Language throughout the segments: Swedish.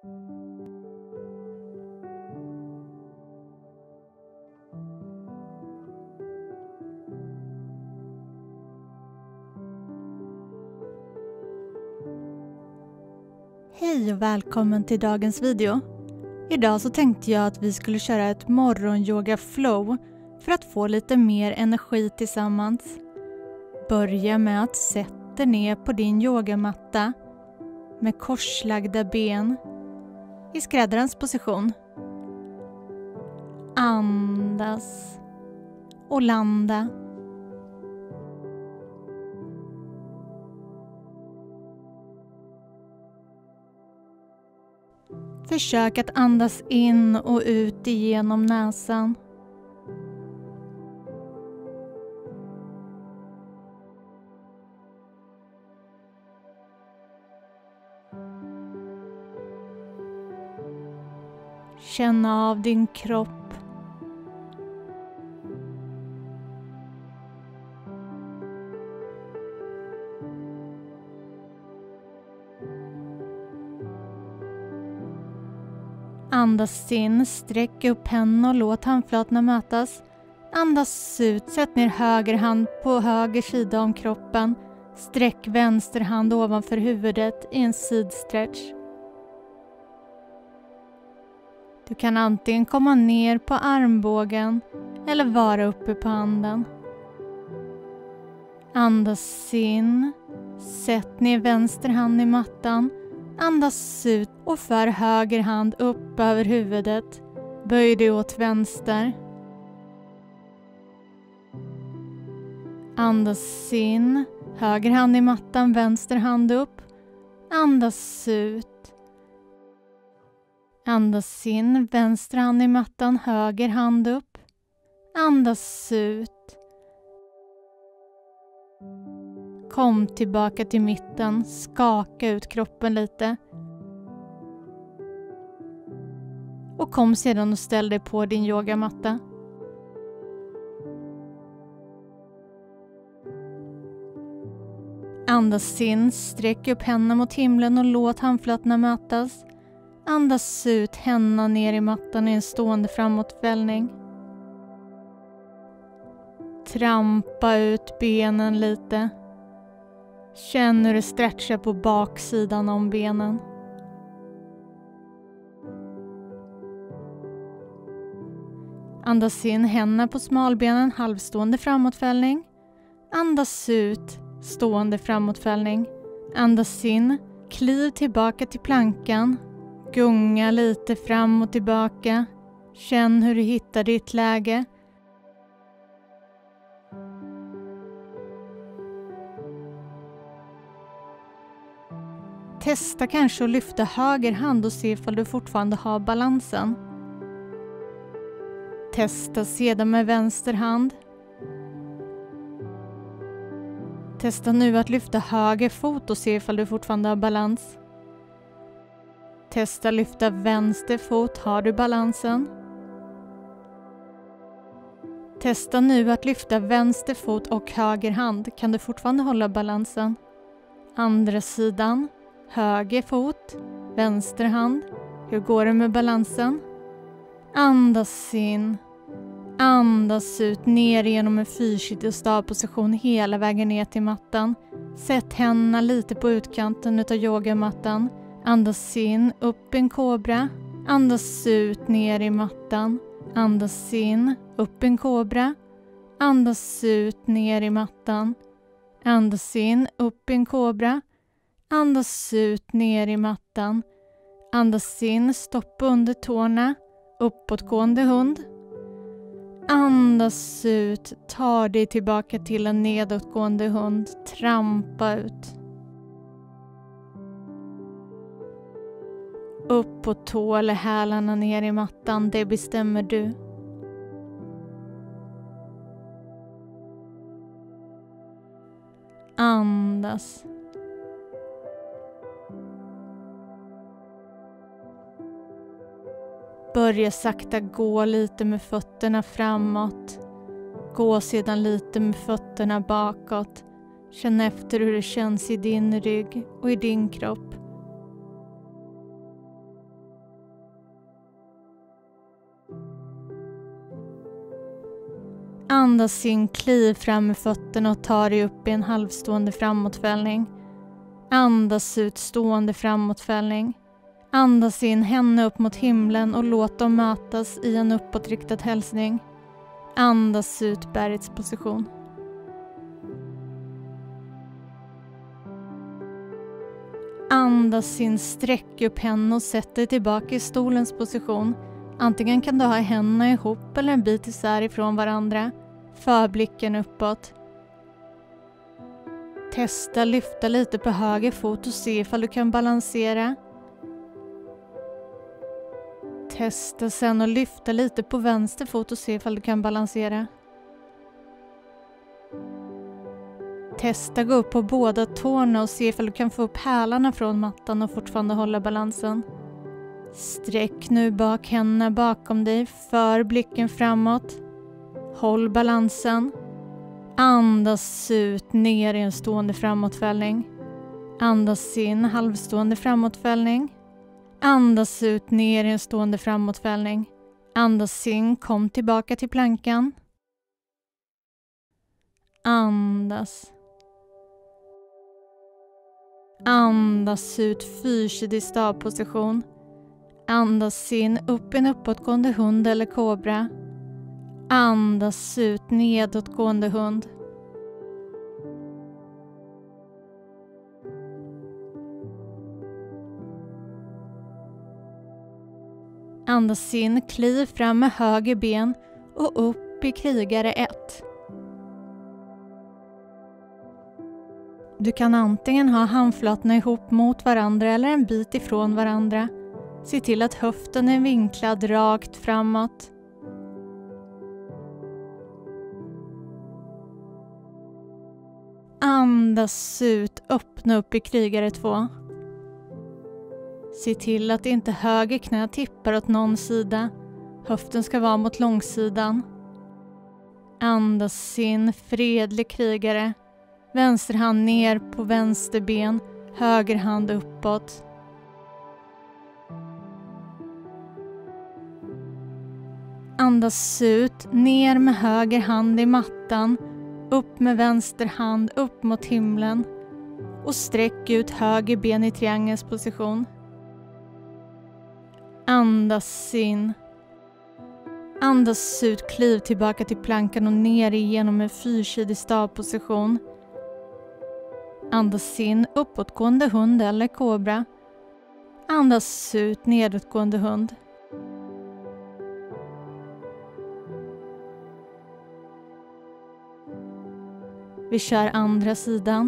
Hej och välkommen till dagens video. Idag så tänkte jag att vi skulle köra ett morgonyoga flow för att få lite mer energi tillsammans. Börja med att sätta ner på din yogamatta med korslagda ben i skräddarens position. Andas och landa. Försök att andas in och ut igenom näsan. Känn av din kropp. Andas in, sträck upp händerna och låt handflatorna mötas. Andas ut, sätt ner höger hand på höger sida om kroppen. Sträck vänster hand ovanför huvudet i en sidstretch. Du kan antingen komma ner på armbågen eller vara uppe på handen. Andas in, sätt ner vänster hand i mattan. Andas ut och för höger hand upp över huvudet. Böj dig åt vänster. Andas in, höger hand i mattan, vänster hand upp. Andas ut. Andas in, vänster hand i mattan, höger hand upp. Andas ut. Kom tillbaka till mitten, skaka ut kroppen lite. Och kom sedan och ställ dig på din yogamatta. Andas in, sträck upp händerna mot himlen och låt handflatorna mötas. Andas ut, händerna ner i mattan i en stående framåtfällning. Trampa ut benen lite. Känn hur du stretchar på baksidan om benen. Andas in, händerna på smalbenen, halvstående framåtfällning. Andas ut, stående framåtfällning. Andas in, kliv tillbaka till plankan. Gunga lite fram och tillbaka. Känn hur du hittar ditt läge. Testa kanske att lyfta höger hand och se ifall du fortfarande har balansen. Testa sedan med vänster hand. Testa nu att lyfta höger fot och se ifall du fortfarande har balans. Testa lyfta vänster fot, har du balansen? Testa nu att lyfta vänster fot och höger hand, kan du fortfarande hålla balansen? Andra sidan. Höger fot, vänster hand. Hur går det med balansen? Andas in. Andas ut ner genom en fyrsidig stavposition hela vägen ner till mattan. Sätt händerna lite på utkanten utav yogamattan. Andas in, upp en kobra. Andas ut ner i mattan. Andas in, upp en kobra. Andas ut ner i mattan. Andas in, upp en kobra. Andas ut ner i mattan. Andas in, stoppa under tårna. Uppåtgående hund. Andas ut, ta dig tillbaka till en nedåtgående hund. Trampa ut. Upp på tå eller hälarna ner i mattan, det bestämmer du. Andas. Börja sakta gå lite med fötterna framåt. Gå sedan lite med fötterna bakåt. Känn efter hur det känns i din rygg och i din kropp. Andas in, kliv fram med fötterna och ta dig upp i en halvstående framåtfällning. Andas ut, stående framåtfällning. Andas in, händerna upp mot himlen och låt dem mötas i en uppåtriktad hälsning. Andas ut, bergets position. Andas in, sträck upp händerna och sätt dig tillbaka i stolens position. Antingen kan du ha händerna ihop eller en bit isär ifrån varandra. För blicken uppåt. Testa lyfta lite på höger fot och se ifall du kan balansera. Testa sen att lyfta lite på vänster fot och se ifall du kan balansera. Testa gå upp på båda tårna och se ifall du kan få upp hälarna från mattan och fortfarande hålla balansen. Sträck nu bak händerna bakom dig, för blicken framåt. Håll balansen. Andas ut, ner i en stående framåtfällning. Andas in, halvstående framåtfällning. Andas ut, ner i en stående framåtfällning. Andas in, kom tillbaka till plankan. Andas. Andas ut, fyrsidig stavposition. Andas in, upp en uppåtgående hund eller kobra. Andas ut, nedåtgående hund. Andas in, kliv fram med höger ben och upp i krigare 1. Du kan antingen ha handflatorna ihop mot varandra eller en bit ifrån varandra. Se till att höften är vinklad rakt framåt. Andas ut, öppna upp i krigare 2. Se till att inte höger knä tippar åt någon sida. Höften ska vara mot långsidan. Andas in, fredlig krigare. Vänster hand ner på vänster ben, höger hand uppåt. Andas ut, ner med höger hand i mattan, upp med vänster hand upp mot himlen och sträck ut höger ben i triangelns position. Andas in. Andas ut, kliv tillbaka till plankan och ner igenom en fyrsidig stavposition. Andas in, uppåtgående hund eller kobra. Andas ut, nedåtgående hund. Vi kör andra sidan.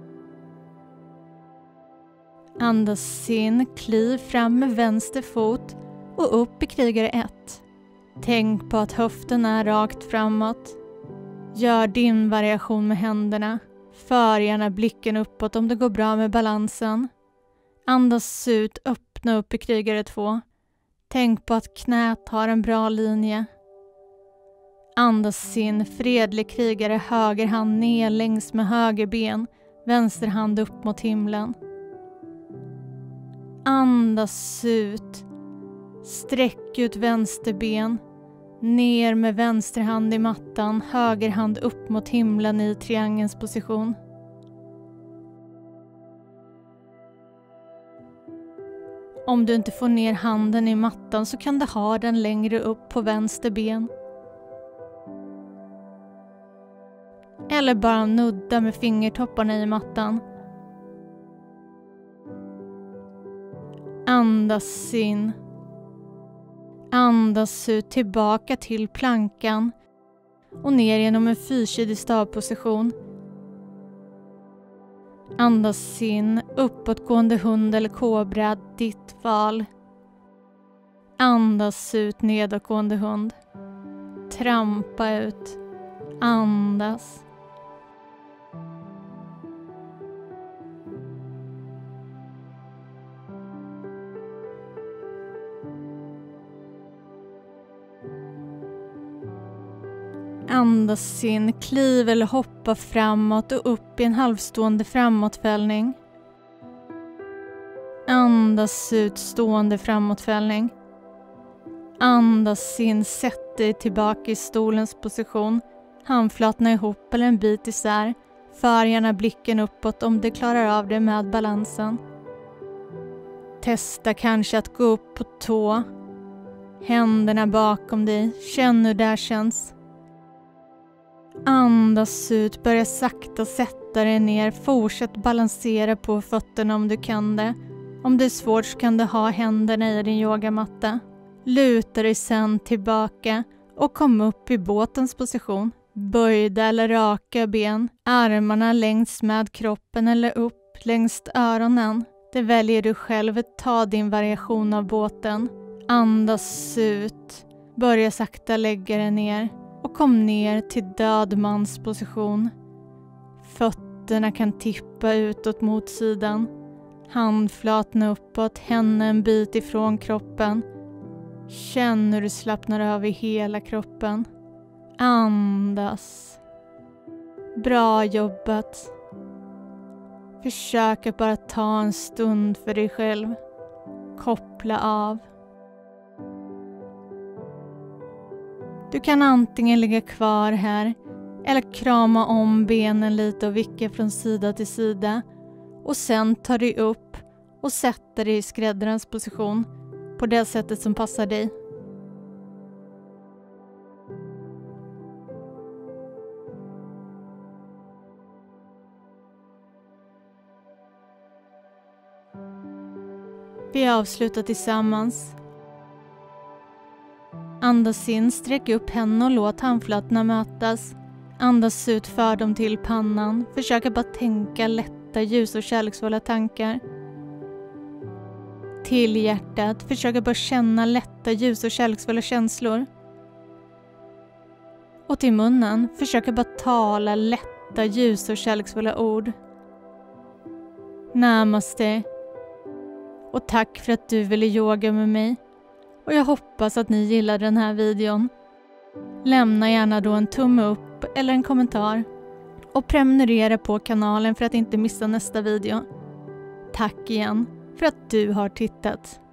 Andas in, kliv fram med vänster fot och upp i krigare 1. Tänk på att höften är rakt framåt. Gör din variation med händerna. För gärna blicken uppåt om det går bra med balansen. Andas ut, öppna upp i krigare 2. Tänk på att knät har en bra linje. Andas in, fredlig krigare, höger hand ner längs med höger ben, vänster hand upp mot himlen. Andas ut, sträck ut vänster ben, ner med vänster hand i mattan, höger hand upp mot himlen i triangelns position. Om du inte får ner handen i mattan så kan du ha den längre upp på vänster ben. Eller bara nudda med fingertopparna i mattan. Andas in. Andas ut tillbaka till plankan och ner genom en fyrsidig stavposition. Andas in, uppåtgående hund eller kobra, ditt val. Andas ut, nedåtgående hund. Trampa ut. Andas. Andas in, kliv eller hoppa framåt och upp i en halvstående framåtfällning. Andas ut, stående framåtfällning. Andas in, sätt dig tillbaka i stolens position. Handflatorna ihop eller en bit isär. För gärna blicken uppåt om du klarar av det med balansen. Testa kanske att gå upp på tå. Händerna bakom dig. Känn hur det känns. Andas ut. Börja sakta sätta dig ner. Fortsätt balansera på fötterna om du kan det. Om det är svårt så kan du ha händerna i din yogamatta. Luta dig sen tillbaka och kom upp i båtens position. Böjda eller raka ben. Armarna längs med kroppen eller upp längs öronen. Det väljer du själv. Ta din variation av båten. Andas ut. Börja sakta lägga dig ner. Och kom ner till dödmansposition. Fötterna kan tippa utåt mot sidan. Handflatorna uppåt, händerna en bit ifrån kroppen. Känn hur du slappnar över hela kroppen. Andas. Bra jobbat. Försök att bara ta en stund för dig själv. Koppla av. Du kan antingen ligga kvar här eller krama om benen lite och vicka från sida till sida. Och sen tar dig upp och sätter dig i skräddarens position på det sättet som passar dig. Vi avslutar tillsammans. Andas in, sträck upp händerna och låt handflatorna mötas. Andas ut, för dem till pannan. Försök att bara tänka lätta, ljus och kärleksfulla tankar. Till hjärtat, försök att bara känna lätta, ljus och kärleksfulla känslor. Och till munnen, försök att bara tala lätta, ljus och kärleksfulla ord. Namaste. Och tack för att du ville yoga med mig. Och jag hoppas att ni gillar den här videon. Lämna gärna då en tumme upp eller en kommentar. Och prenumerera på kanalen för att inte missa nästa video. Tack igen för att du har tittat.